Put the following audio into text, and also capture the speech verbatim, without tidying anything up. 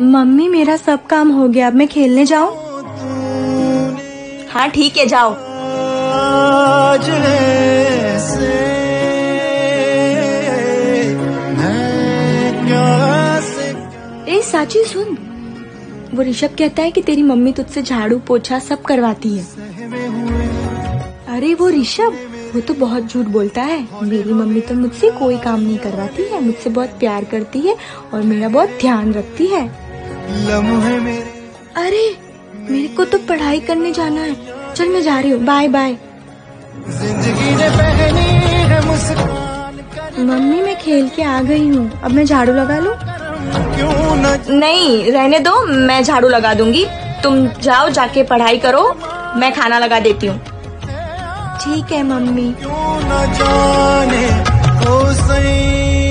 Mummy मेरा सब काम हो गया, अब मैं खेलने जाऊं? हाँ ठीक है, जाओ। ए साची सुन, वो ऋषभ कहता है कि तेरी मम्मी तुझसे झाड़ू पोछा सब करवाती है। अरे वो ऋषभ, वो तो बहुत झूठ बोलता है। मेरी मम्मी तो मुझसे कोई काम नहीं करवाती है, मुझसे बहुत प्यार करती है और मेरा बहुत ध्यान रखती है। अरे मेरे को तो पढ़ाई करने जाना है, चल मैं जा रही हूँ, बाय बाय। मम्मी मैं खेल के आ गई हूँ, अब मैं झाड़ू लगा लूँ? नहीं रहने दो, मैं झाड़ू लगा दूंगी। तुम जाओ, जाके पढ़ाई करो, मैं खाना लगा देती हूँ। ठीक है मम्मी। क्यों न जाने ओ सही